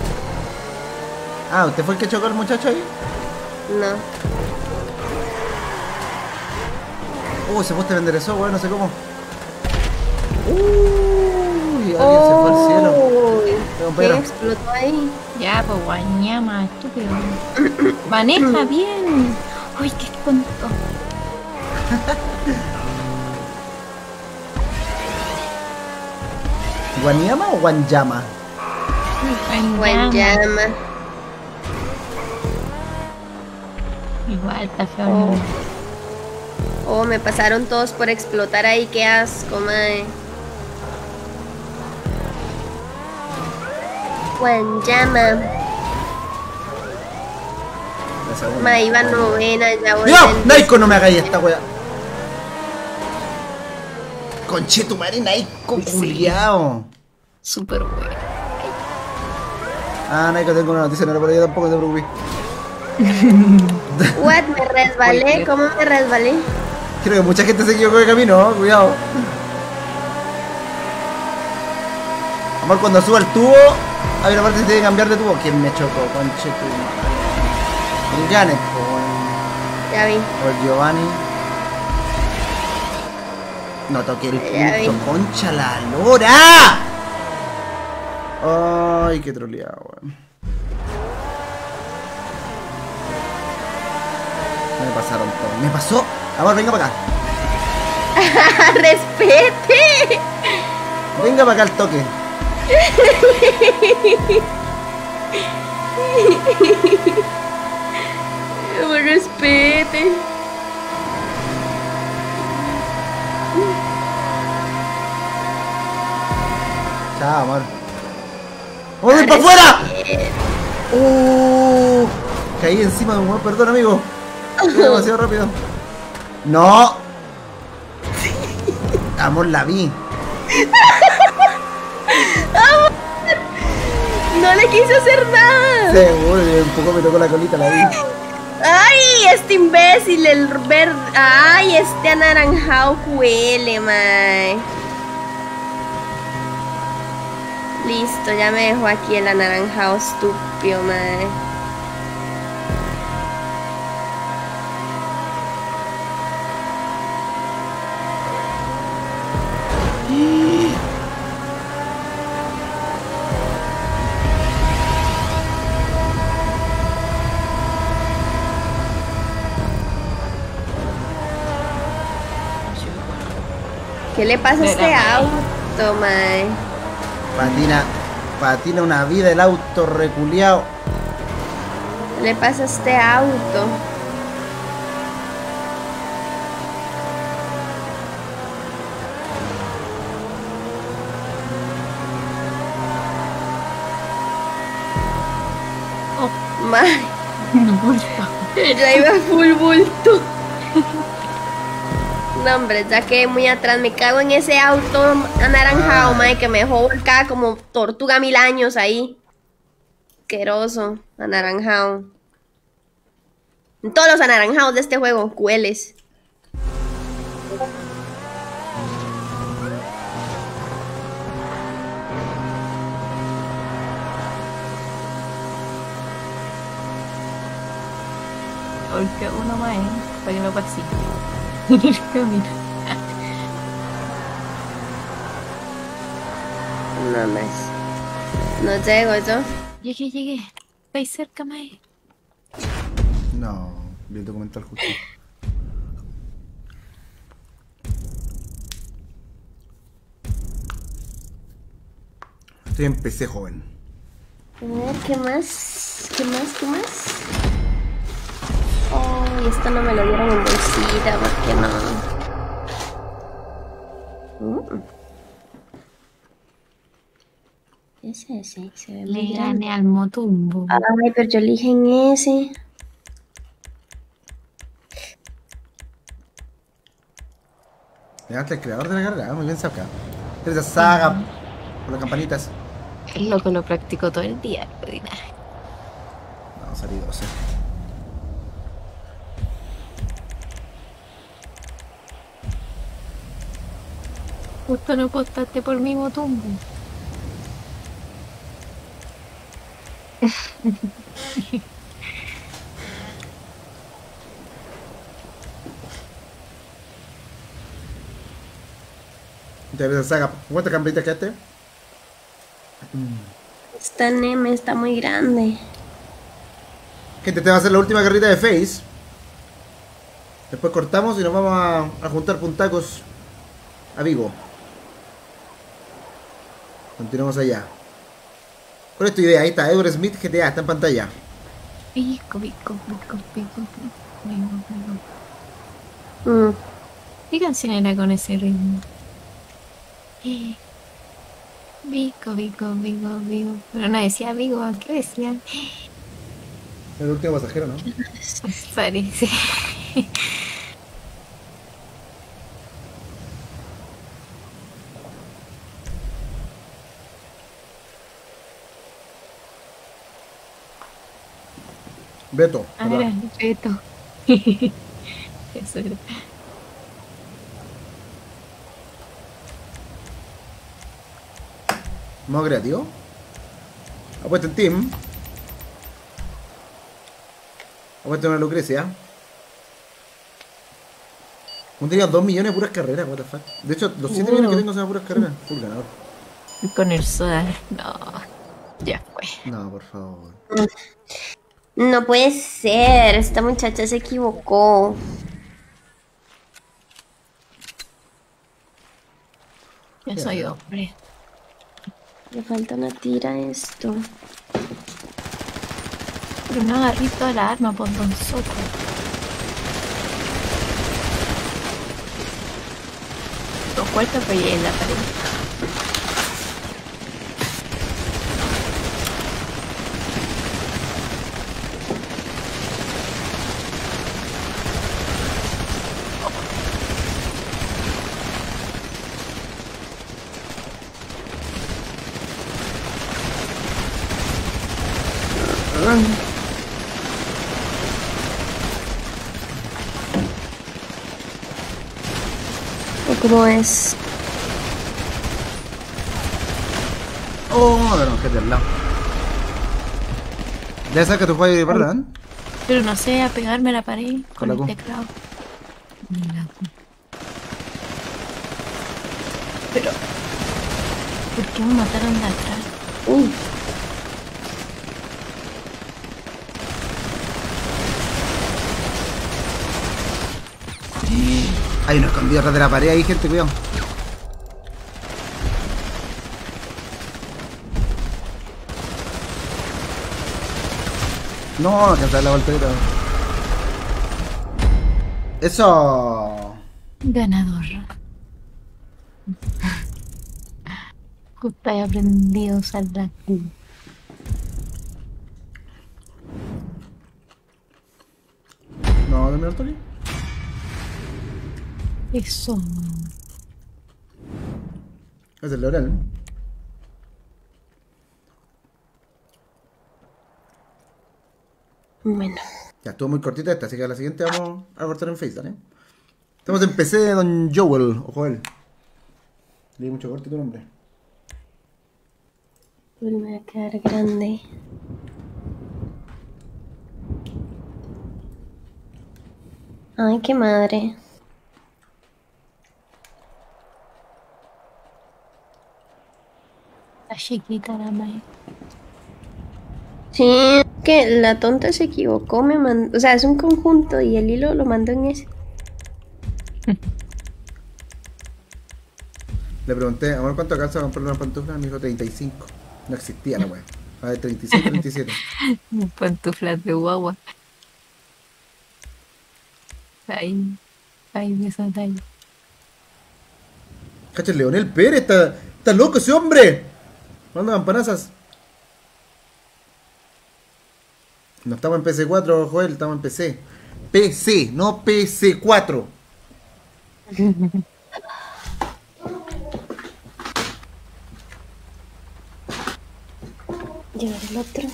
Ah, ¿usted fue el que chocó al muchacho ahí? No. Se fue, te enderezó, weón, no sé cómo. Alguien se fue al cielo. ¿Qué explotó ahí? Ya, pues guañama, estúpido. Maneja bien. Uy, qué tonto. ¿Guanyama o Guanyama? Guanyama. Igual, está feo. Me pasaron todos por explotar ahí, qué asco, mae. Guanyama. Mae, iba novena, ya voy. ¡No! ¡Naiko, no me hagáis esta wea! Conchetumare, Naiko, culiao. Súper bueno. Ah, Naiko, tengo una noticia, no era por ella tampoco, te preocupes. What, me resbalé, ¿cómo me resbalé? Creo que mucha gente se equivocó de camino, cuidado. Amor, cuando suba el tubo, hay una parte que tiene que cambiar de tubo. ¿Quién me chocó? Conchetumare. El Ganet, ya vi. O el Giovanni. No toqué el punto, concha la lora. Ay, qué troleado, weón. Me pasaron todo. Me pasó. Amor, venga para acá. ¡Respete! Venga para acá al toque. Respete. Chao, amor. ¡Vamos a ir para afuera! Caí encima de un huevo, perdón, amigo. Fue demasiado rápido. No. Amor, la vi. Amor, no le quise hacer nada. Seguro, un poco me tocó la colita, la vi. Ay, este imbécil, el verde. Ay, este anaranjado huele, mae. Listo, ya me dejó aquí el anaranjado estúpido, mae. ¿Qué le pasa a este auto, mae? Patina una vida el auto reculeado. ¿Qué le pasa a este auto? Mae, No, por favor. ya iba full bulto. No, hombre, ya quedé muy atrás. Me cago en ese auto anaranjado, mae, que me dejó volcada como tortuga 1000 años ahí. Asqueroso, anaranjado. En todos los anaranjados de este juego, cueles. Porque uno más, para que me pase. En el camino. No más. No llego yo. Llegué. Estáis cerca, mae. No, vi el documental justo. Estoy en PC, joven. A ver, ¿qué más? ¿Qué más? Oh, y esto no me lo dieron en bolsita, ¿por qué no? ¿Qué es ese? Se ve muy Le grande. gané al Motumbo. Ay, pero yo elige en ese. Levanta el creador de la carrera, muy bien sacado. Esa saga por las campanitas. El loco lo practicó todo el día, no di nada. No, salí 12. Justo no postaste por mi tumbo. Entonces esa saga, ¿cuántas campanitas quedaste? Esta Neme está muy grande. Gente, te va a hacer la última carrita de Face. Después cortamos y nos vamos a juntar puntacos a Vigo. Continuamos allá. ¿Cuál es tu idea? Ahí está, Edward Smith GTA, está en pantalla. Pico, pico, pico, pico, pico, pico. ¿Qué canción era con ese ritmo? Vico, Vico, Vico, Vico. Pero no decía Vigo, ¿qué decía? El último pasajero, ¿no? Parece. Beto. Ahora, ¿verdad? Beto. Eso era. Modo creativo. Apuesta en Team. Apuesta en una Lucrecia. Un tenía 2 millones de puras carreras, what the fuck. De hecho, los 7 millones que tengo son puras carreras. Full ganador. Con el soda. No. Ya fue. No, por favor. No puede ser, esta muchacha se equivocó. Yo soy hombre. Le falta una tira a esto. Pero no agarré toda la arma por Don Soco. Dos puertas pegué en la pared. ¿O cómo es? Oh, no, gente al lado. Ya sabes que tú juegas, ¿verdad? Pero no sé, a pegarme a la pared Con con la el Q. teclado. Mira. Pero, ¿por qué me mataron de atrás? Uy, Hay uno escondido atrás de la pared ahí, gente, cuidado. No, alcanzar la voltereta. Eso. Ganador. Justo he aprendido a usar la Q. No, dame el toque. Eso. Es el Laurel. bueno. Ya estuvo muy cortita esta, así que a la siguiente vamos a cortar en Face, ¿vale? Estamos en PC de Don Joel, o Joel. Leí mucho corto tu nombre. Uy, me va a quedar grande. Ay, qué madre. La chiquita la madre. Sí, es que la tonta se equivocó, me mandó, o sea, es un conjunto y el hilo lo mandó en ese. Le pregunté, amor, ¿cuánto alcanza a comprar una pantufla? Me dijo 35. No existía la wea. A ver, 36, 37. Pantuflas de guagua. Ahí de esa talla. Cacha, Leonel Pérez, está loco ese hombre. Manda campanazas. No estamos en PC4, Joel, estamos en PC. PC, no PC4. Llevar el otro.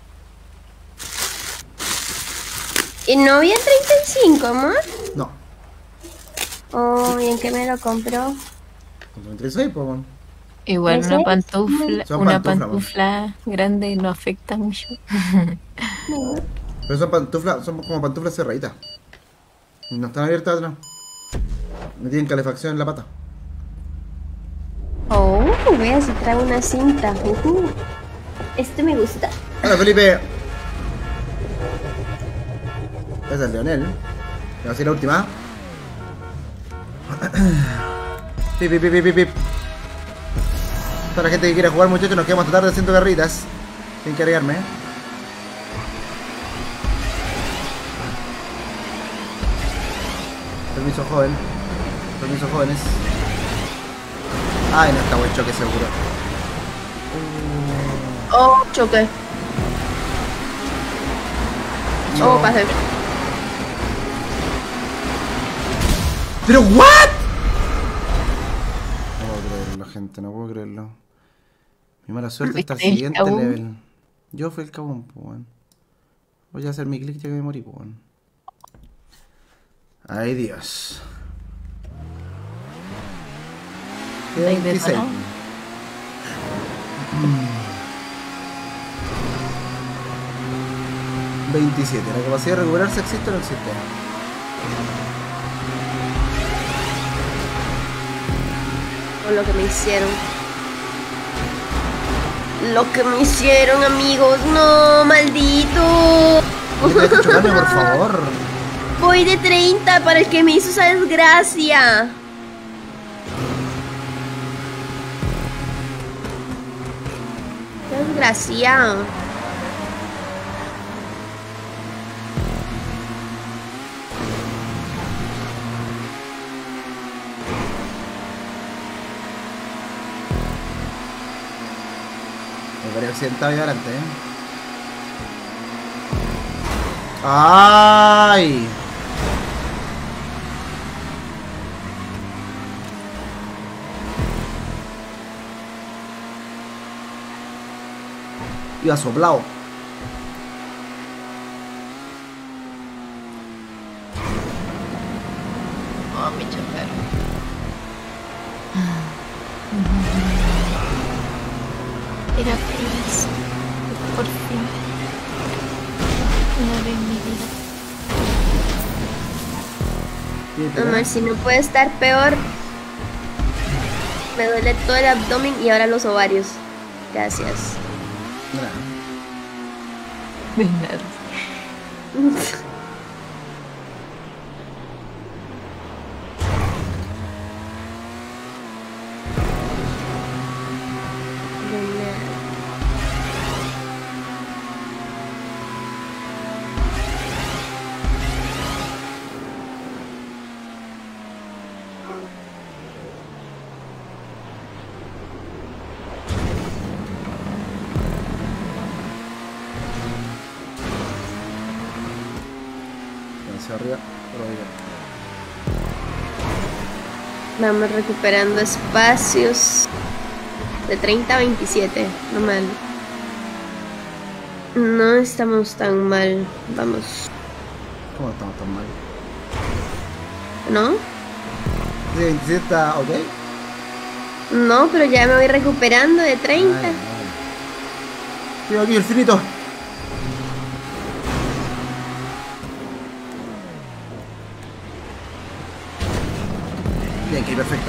¿Y no había 35, amor? No. Oh, ¿y en qué me lo compró? Con 36, pues, bueno. Igual ¿Ese? una pantufla, Son una pantuflas, pantufla grande no afecta mucho. Pero son pantuflas, son como pantuflas cerraditas. No están abiertas atrás. No tienen calefacción en la pata. Oh, vea si trae una cinta. Este me gusta. Hola, Felipe. Esa es Leonel. Va a ser la última. Pip, pip, pip, pip, pip. Toda la gente que quiera jugar, muchachos, nos quedamos hasta tarde haciendo carritas. Sin cargarme. Permiso, joven. Permiso, jóvenes. Ay, no está buen choque seguro. Oh, choque. Oh, pasé. ¿Pero what? No puedo creerlo, gente, no puedo creerlo. Mi mala suerte hasta el ¿Viste el siguiente cabum? level. Yo fui el cabum, pues, weón. Voy a hacer mi clic ya que me morí, pues, weón. Ay, Dios. ¿Estáis 26. detonado? Mm. 27. ¿La capacidad de recuperarse existe o no existe? Por lo que me hicieron. Lo que me hicieron, amigos. No, maldito. Tienes que chocarme, por favor. Voy de 30 para el que me hizo esa desgracia. Qué desgraciado. Me parece accidentado y adelante, ¡Ay! Iba soplado. Oh, me chocaron. Era feliz. Por fin. Una vez en mi vida. Amor, si no puede estar peor. Me duele todo el abdomen y ahora los ovarios. Gracias. De nada. Hacia arriba, por ahí. Vamos recuperando espacios. De 30 a 27. No mal. No estamos tan mal. Vamos. ¿Cómo estamos tan mal? ¿No? Sí, 27 está ok. No, pero ya me voy recuperando de 30. Ay, Tío, aquí el finito. Bien, aquí, perfecto.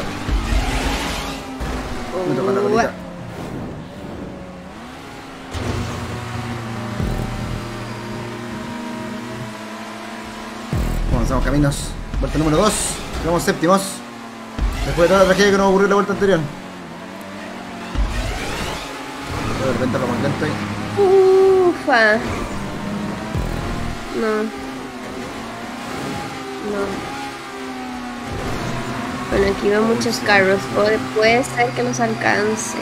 Me toca la colita. Avanzamos caminos. Vuelta número 2. Quedamos séptimos. Después de toda la tragedia que nos ocurrió en la vuelta anterior. De repente lo más lento ahí. Ufa. No. No. Bueno, aquí veo muchos carros. Puede ser que los alcance.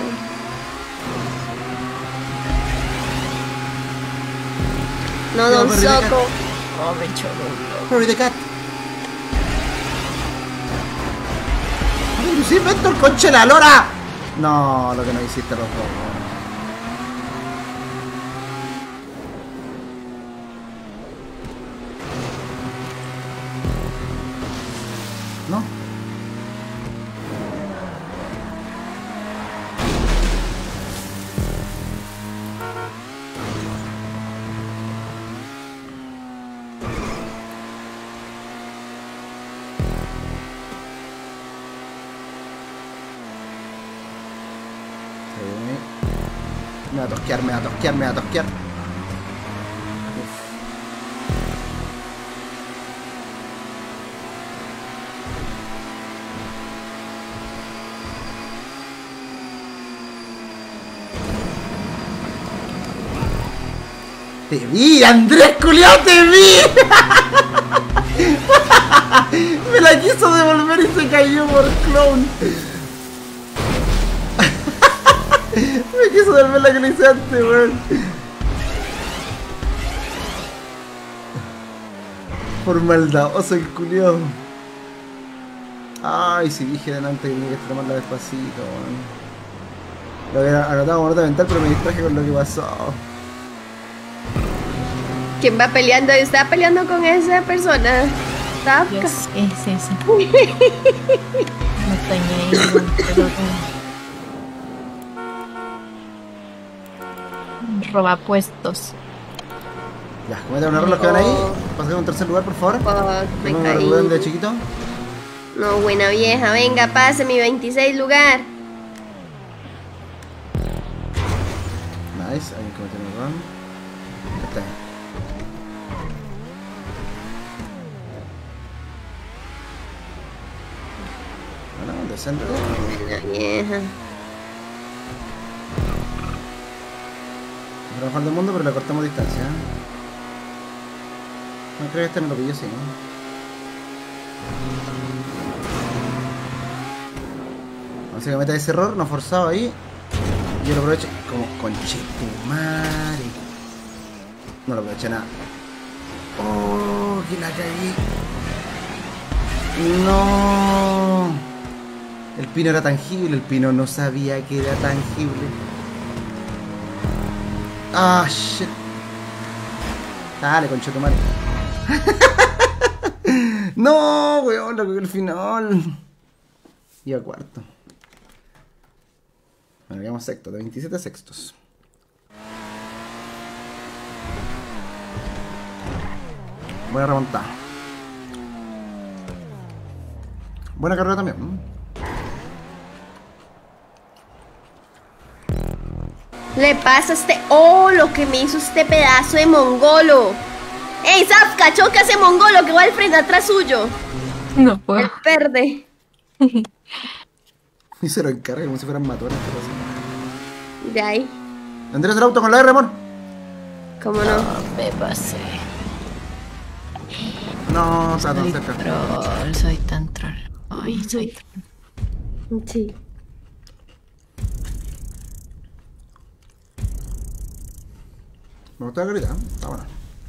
No, Don Perdí de Soco. Oh, me chocó. Hurry the cat. ¡Ay, sí, Vector, conche la lora! No, lo que no hiciste los dos. Me va a tosquear, me va a tosquear, me va a tosquear. Te vi, Andrés culiao, te vi. Me la quiso devolver y se cayó por clown. Me quiso devolver la que le hice antes, weón. Por maldadoso el culiao. Ay, si dije delante que tenía que extremarla despacito, weón. Lo había anotado como nota mental, pero me distraje con lo que pasó. ¿Quién va peleando? ¿Está peleando con esa persona? Zafka. Es ese. No estoy ni ahí, weón, pero roba puestos. Ya, comete un error los que van ahí. Pasar a un tercer lugar, por favor. Fuck, me Tengo un caí. error de chiquito. No, buena vieja, venga, pase mi 26 lugar. Nice, alguien cometió un error. Ya está. Bueno, decente. Buena vieja. No lo mejor del mundo, pero le cortamos distancia. No creo que este me lo pilló, sí, ¿no? Así que mete ese error, no forzado ahí. Y yo lo aproveché como conchetumare. No lo aproveché nada. Oh, que la cagué. No. El pino era tangible, el pino no sabía que era tangible. Ah, shit. Dale, conchetumare. No, weón, lo que el final. Y a cuarto. Bueno, quedamos sexto, de 27 sextos. Buena remontada. Buena carrera también. Le pasa a este... Oh, lo que me hizo este pedazo de mongolo. ¡Ey, Zafka! Choca ese mongolo que va al frente atrás suyo. No puedo. El verde. Y se lo encarga como si fueran matones. De ahí. Andrés el auto con la R, amor. ¿Cómo no? Me pasé. No, está tan Soy cerca. troll, soy tan troll. Ay, soy troll. Sí. Me gustó la carita, ¿eh? Está buena.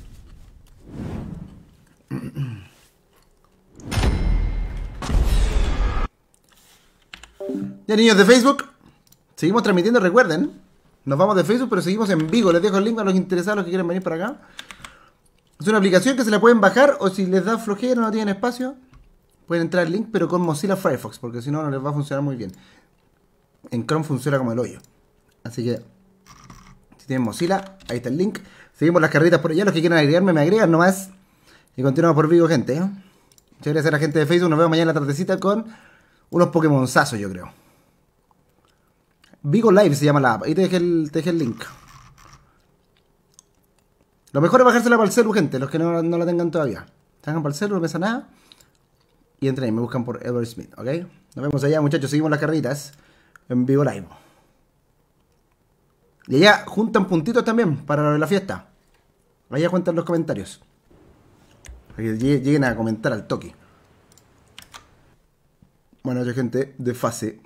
Ya, niños de Facebook, seguimos transmitiendo, recuerden. Nos vamos de Facebook, pero seguimos en Vigo. Les dejo el link a los interesados, los que quieren venir para acá. Es una aplicación que se la pueden bajar, o si les da flojera, no tienen espacio, pueden entrar al link, pero con Mozilla Firefox, porque si no, no les va a funcionar muy bien. En Chrome funciona como el hoyo. Así que, si tienen Mozilla, ahí está el link. Seguimos las carritas por allá. Los que quieran agregarme, me agregan nomás. Y continuamos por Vigo, gente. Muchas gracias a la gente de Facebook. Nos vemos mañana en la tardecita con unos Pokémonzazos, yo creo. Vigo Live se llama la app. Ahí te dejé el link. Lo mejor es bajársela para el celu, gente. Los que no la tengan todavía. Salgan para el celu, no pesa nada. Y entren y me buscan por Edward Smith, ¿ok? Nos vemos allá, muchachos. Seguimos las carritas en Vigo Live. Y allá juntan puntitos también para la fiesta. Allá cuentan los comentarios. Para que lleguen a comentar al toque. Buenas noches, gente de fase.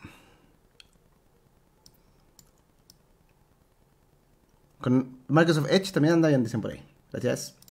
Con Microsoft Edge también anda bien, dicen por ahí. Gracias.